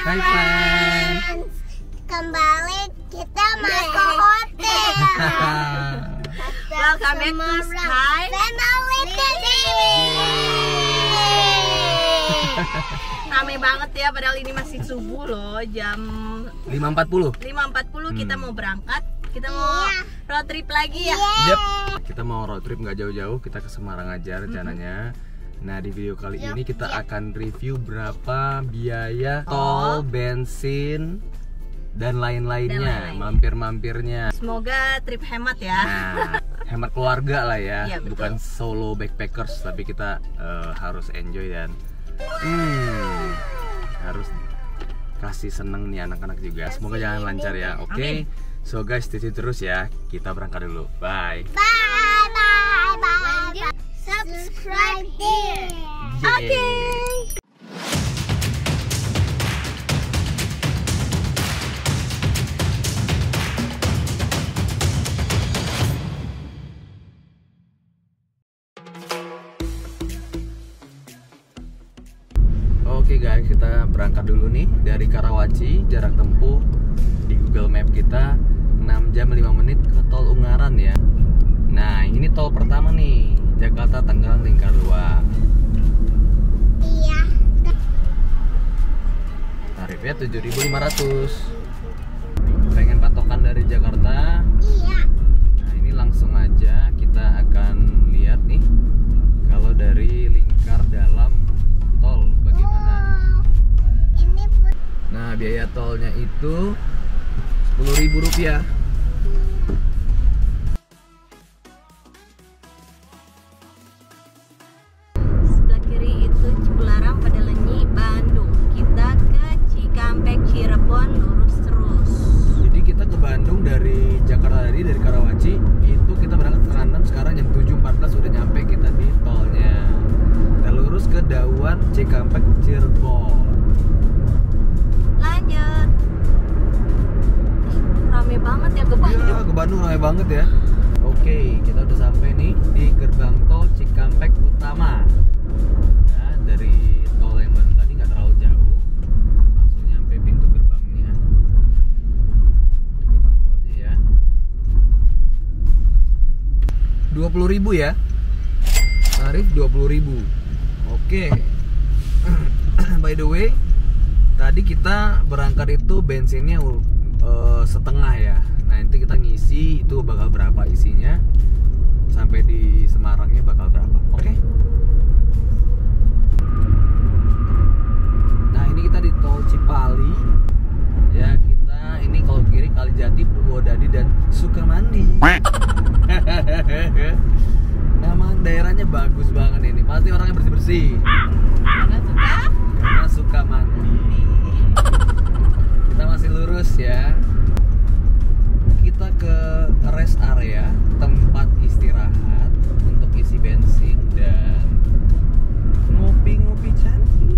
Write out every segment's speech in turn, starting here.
Hai friends. Kembali kita mau ke hotel. Welcome back to Sky Family TV. Rame banget ya, padahal ini masih subuh loh, jam 5.40. 5.40 kita mau berangkat. Kita mau road trip lagi ya. Yep. Kita mau road trip nggak jauh-jauh, kita ke Semarang aja rencananya. Nah, di video kali ini kita akan review berapa biaya tol, bensin, dan lain-lainnya, mampir-mampirnya. Semoga trip hemat ya. Nah, hemat keluarga lah ya, Iya, betul. bukan solo backpackers, tapi kita harus enjoy dan harus kasih seneng nih anak-anak juga. Semoga jalan lancar ya. Oke. So guys, stay tune terus ya. Kita berangkat dulu. Bye. Bye bye bye. Subscribe here. Oke. Oke guys, kita berangkat dulu nih dari Karawaci. Jarak tempuh di Google Map kita 6 jam 5 menit ke tol Ungaran ya. Nah, ini tol pertama nih, Jakarta Tangerang Lingkar 2. Iya. Tarifnya 7.500. Pengen patokan dari Jakarta? Iya. Nah, ini langsung aja kita akan lihat nih kalau dari lingkar dalam tol bagaimana. Ini Nah, biaya tolnya itu Rp10.000. Sebelah kiri itu Cipularang, Padalenyi, Bandung. Kita ke Cikampek, Cirebon, lurus terus. Jadi kita ke Bandung dari Jakarta tadi, dari Karawaci itu kita berangkat setengah 6, sekarang jam 7.14 udah nyampe kita di tolnya. Kita lurus ke Dawan, Cikampek, Cirebon. Lanjut. Rame banget ya ke Bandung. Iya, ke Bandung ramai banget ya. Oke, kita udah sampai nih di gerbang tol Cikampek Utama. Ya, dari tol yang Bandung tadi nggak terlalu jauh, langsung nyampe pintu gerbangnya. Gerbang tolnya ya. 20.000 ya. Tarif 20.000. Oke. By the way, tadi kita berangkat itu bensinnya setengah ya. Nah, nanti kita ngisi itu bakal berapa isinya, sampai di Semarangnya bakal berapa. Oke. Nah, ini kita di tol Cipali ya. Kita ini kalau kiri Kalijati, Purwodadi, dan Sukamandi. Nama daerahnya bagus banget ini. Pasti orangnya bersih-bersih. Karena suka mandi. Kita masih lurus ya. Kita ke rest area, tempat istirahat untuk isi bensin dan ngopi-ngopi cantik.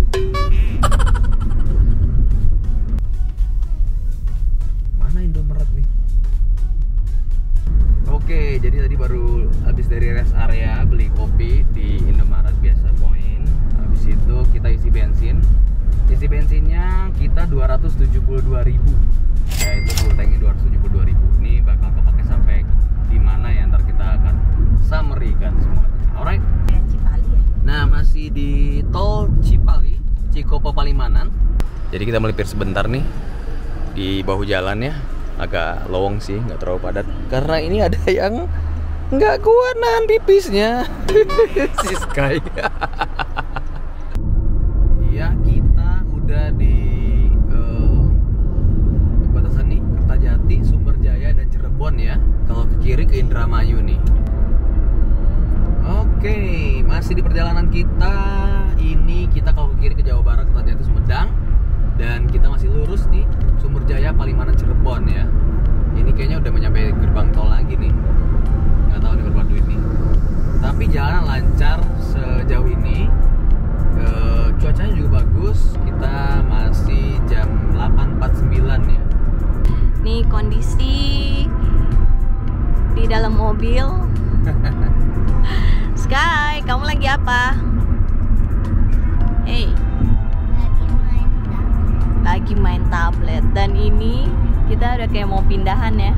Mana Indomaret nih? Oke, jadi tadi baru habis dari rest area beli kopi di Indomaret biasa poin. Habis itu kita isi bensin. Isi bensinnya kita 272.000. Ya, itu full tanknya 272.000. Ini bakal kepake sampai di mana ya, ntar kita akan summary kan semuanya. Alright. Cipali ya. Nah, masih di tol Cipali, Cikopo Palimanan. Jadi kita melipir sebentar nih di bahu jalannya. Agak lowong sih, nggak terlalu padat. Karena ini ada yang nggak kuat nahan pipisnya. Si Sky. Iya, kita udah di batasan nih, Kertajati, Sumberjaya, dan Cirebon ya. Kalau ke kiri ke Indramayu nih. Oke, masih di perjalanan kita. Ini kita kalau ke kiri ke Jawa Barat, Kertajati, Sumedang. Dan kita masih lurus nih, Sumberjaya, Palimanan, Cirebon ya. Ini kayaknya udah nyampe gerbang tol lagi nih. Nggak tahu nih berapa duit nih. Tapi jalanan lancar sejauh ini. Cuacanya juga bagus. Kita masih jam 8.49 ya. Nih kondisi di dalam mobil. Sky, kamu lagi apa? Hey. lagi main. lagi main tablet. Dan ini kita udah kayak mau pindahan ya.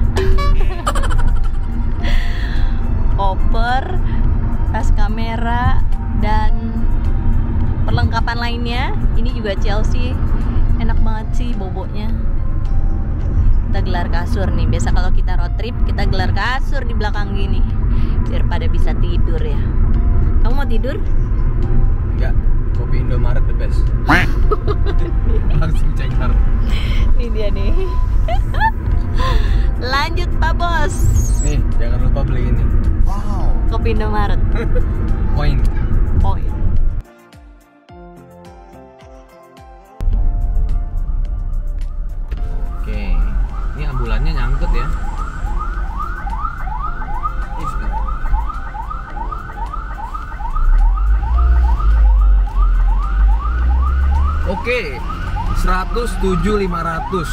Koper, tas kamera, dan perlengkapan lainnya. Ini juga Chelsea. Enak banget sih boboknya. Kita gelar kasur nih. Biasa kalau kita road trip kita gelar kasur di belakang gini biar pada bisa tidur ya. Kamu mau tidur? Enggak, kopi Indomaret the best. Langsung ceker. Ini dia nih. Lanjut Pak Bos. Nih, jangan lupa beli ini. Kopi Indomaret. Poin. Poin. Oke, ini ambulannya nyangkut ya. Oke, 107.500.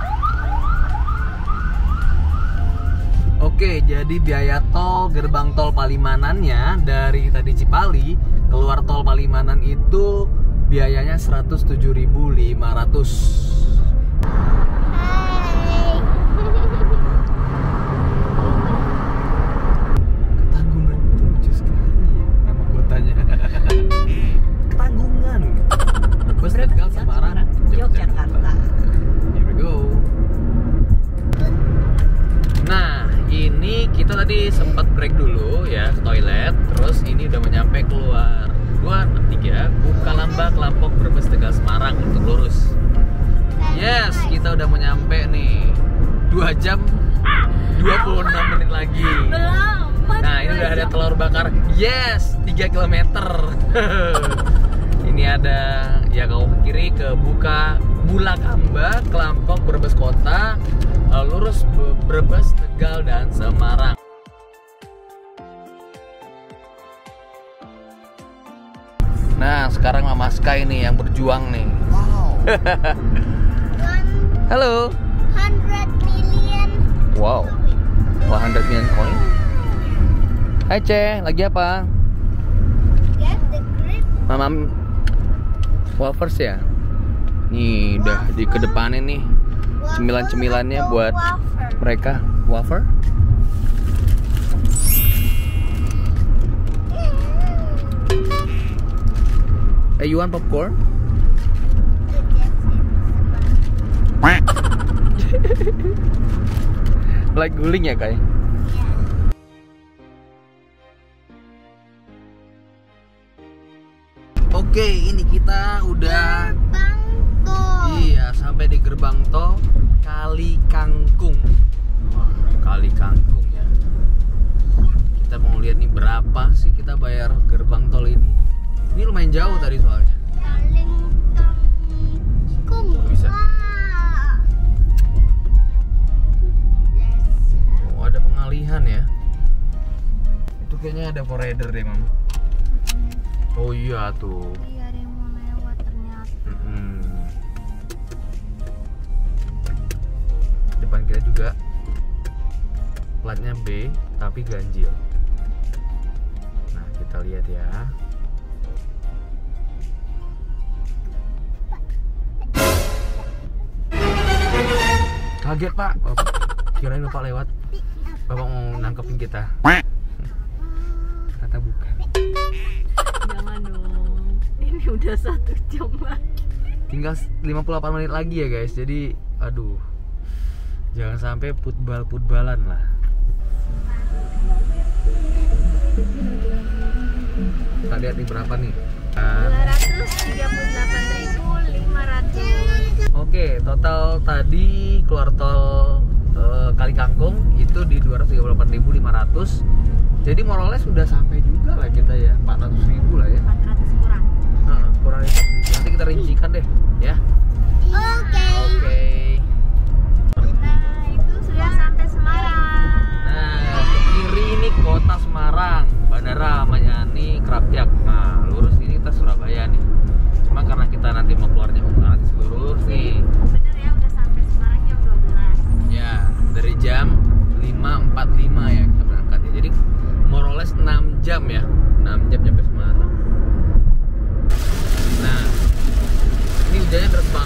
Oke, jadi biaya tol gerbang tol Palimanannya dari tadi Cipali keluar tol Palimanan itu biayanya 107.500. Hai. Ketanggungan itu lucu sekali ya nama kotanya. Ketanggungan. Brebes, Tegal, Semarang, Yogyakarta. Here we go. Nah, ini kita tadi sempat break dulu ya ke toilet. Terus ini udah menyampe keluar 263 Bukalamba, Kelampok, Brebes, Tegal, Semarang untuk lurus. Yes, kita udah menyampe nih. 2 jam 26 menit lagi. Belum. Nah, ini udah ada telur bakar. Yes, 3 km. Ini ada ya kalau ke kiri ke Bulakamba, Kelampok, Brebes Kota, lurus Brebes, Tegal, dan Semarang. Nah, sekarang Mama Sky nih yang berjuang nih. Halo. 100 million. Wow. 100 million coin. Hai Ce, lagi apa? Get the grip. Mama wafers ya. Nih udah di kedepanin nih cemilan-cemilannya buat mereka. Wafer? Hey, you want popcorn? Like guling ya Kai? Oke, ini kita udah iya sampai di gerbang tol Kali Kangkung. Wah, Kali Kangkung ya. Kita mau lihat nih berapa sih kita bayar gerbang tol ini. Ini lumayan jauh tadi soalnya. Bisa. Oh, ada pengalihan ya. Itu kayaknya ada forader deh, Mam. Oh iya tuh. Iya, ada yang mau lewat ternyata. Depan kita juga platnya B tapi ganjil. Nah, kita lihat ya. Kaget Pak, kirain Bapak lewat. Bapak mau nangkepin kita. Ternyata bukan. Jangan dong. Ini udah 1 jam lagi. Tinggal 58 menit lagi ya guys. Jadi aduh, jangan sampai putbalan lah. Kita lihat nih berapa nih. 238.500. Oke, total tadi keluar tol Kali Kangkung itu di 238.500. Jadi more or less sudah sampai juga lah kita ya, 400.000 lah ya. 400 kurang. Nah, kurang 400.000. Nanti kita rincikan deh, ya. Oke. Oke. Nah, itu sudah sampai Semarang. Nah, ke kiri ini kota Semarang, Bandara Mayani Krapyak. Nah, lurus ini kita Surabaya nih. Cuma karena kita nanti mau keluarnya nanti lurus nih. Bener ya, udah sampai Semarang jam 12. Ya, dari jam 5.45 ya kita berangkat ya. Jadi more or less 6 jam ya. 6 jam sampai Semarang. Nah, ini hujannya deras banget.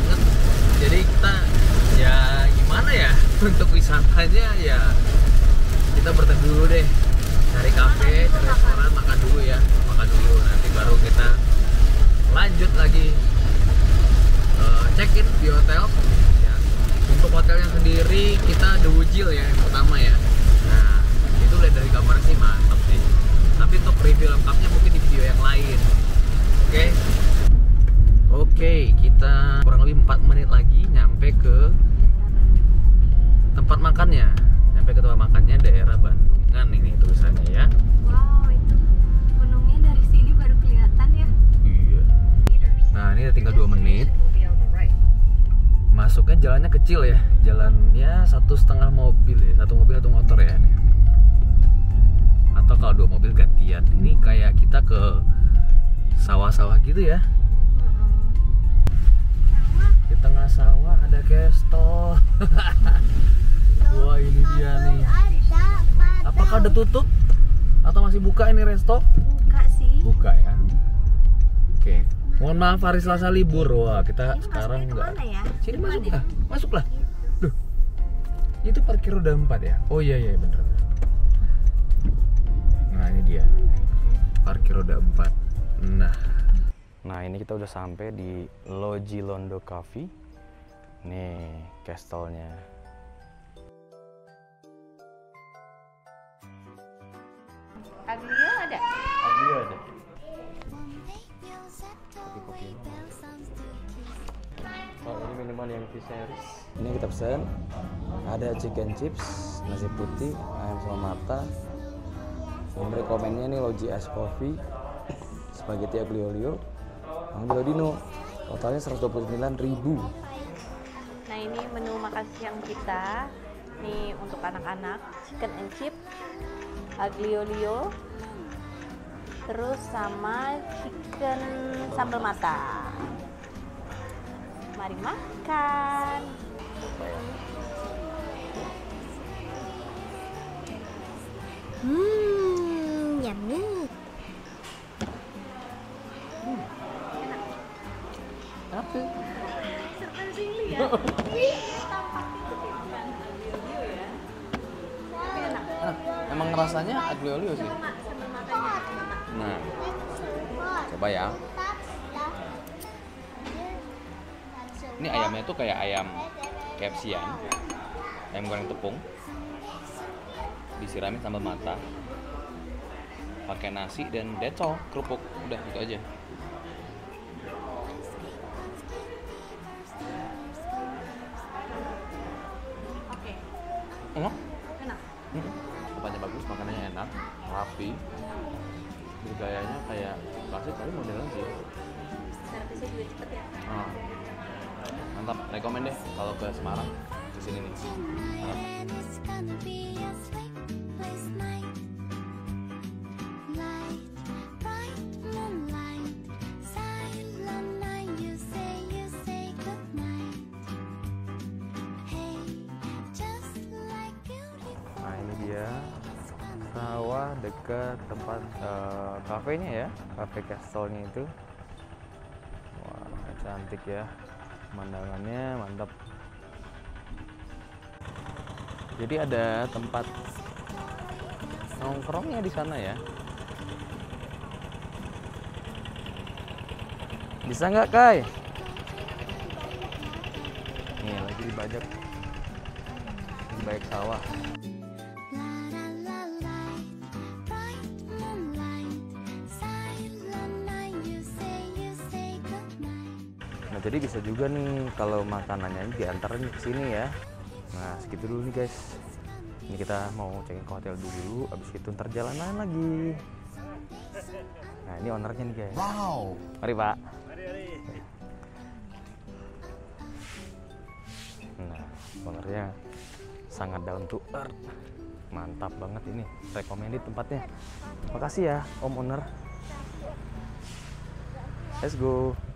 kita ya gimana ya, untuk wisatanya ya kita berteduh dulu deh, cari kafe, cari restoran, makan dulu ya, nanti baru kita lanjut lagi check in di hotel ya. Untuk hotelnya sendiri kita The Wujil ya yang pertama ya. Nah itu lihat dari gambar sih mantap sih, tapi untuk review lengkapnya mungkin di video yang lain. Oke, kita kurang lebih 4 menit lagi nyampe ke tempat makannya. Daerah Bandungan ini tulisannya ya. Wow, itu gunungnya dari sini baru kelihatan ya. Iya. Nah ini tinggal 2 menit. Masuknya jalannya kecil ya, jalan ya 1,5 mobil ya, 1 mobil 1 motor ya. Atau kalau 2 mobil gantian. Ini kayak kita ke sawah-sawah gitu ya. Di tengah sawah ada Castle. Wah ini dia nih. Apakah udah tutup atau masih buka ini resto? Buka sih. Buka ya. Oke. Mohon maaf hari Selasa libur. Wah kita Ini sekarang masuknya enggak. kemana ya? Sini Depan masuk ya? lah. Masuklah. Duh. Itu parkir roda 4 ya? Oh iya bener. Nah ini dia. Parkir roda 4. Nah ini kita udah sampai di Loji Londo Cafe. Nih castle-nya. Aglio ada? Aglio ada. Oh ini minuman yang fish. Ini kita pesan. Ada chicken chips, nasi putih, ayam sama mata. Yang rekomennya nih Loji Ice Coffee, spaghetti aglio olio, Angelo Dino. Totalnya 129.000. Nah ini menu makan siang kita. Nih untuk anak-anak, chicken and chip, aglio olio, terus sama chicken sambal mata. Mari makan. Yummy. Apa? Surprisingly ya. Emang rasanya aglio olio sih. Nah, coba ya. Ini ayamnya tuh kayak ayam KFC-an, ayam goreng tepung, disiramin sambal mata, pakai nasi dan that's all, kerupuk, udah itu aja. Oke. Enak? Enak. Tempatnya bagus, makanannya enak, rapi, gayanya kayak klasik tapi modern sih. Servisnya juga cepet ya. Mantap, rekomen deh kalau ke Semarang kesini nih. Mantap. Nah ini dia sawah dekat tempat kafenya ya, kafe Castle-nya itu. Wah cantik ya, pemandangannya mantap. Jadi ada tempat nongkrongnya di sana ya. Bisa nggak Kai? Nih lagi dibajak, dibajak sawah. Nah jadi bisa juga nih kalau makanannya diantarin ke sini ya. Nah segitu dulu nih guys. Ini kita mau check-in ke hotel dulu, abis itu ntar jalanan lagi. Nah ini ownernya nih guys. Wow. Mari Pak. Nah ownernya sangat down to earth. Mantap banget ini, recommended tempatnya. Makasih ya Om Owner. Let's go.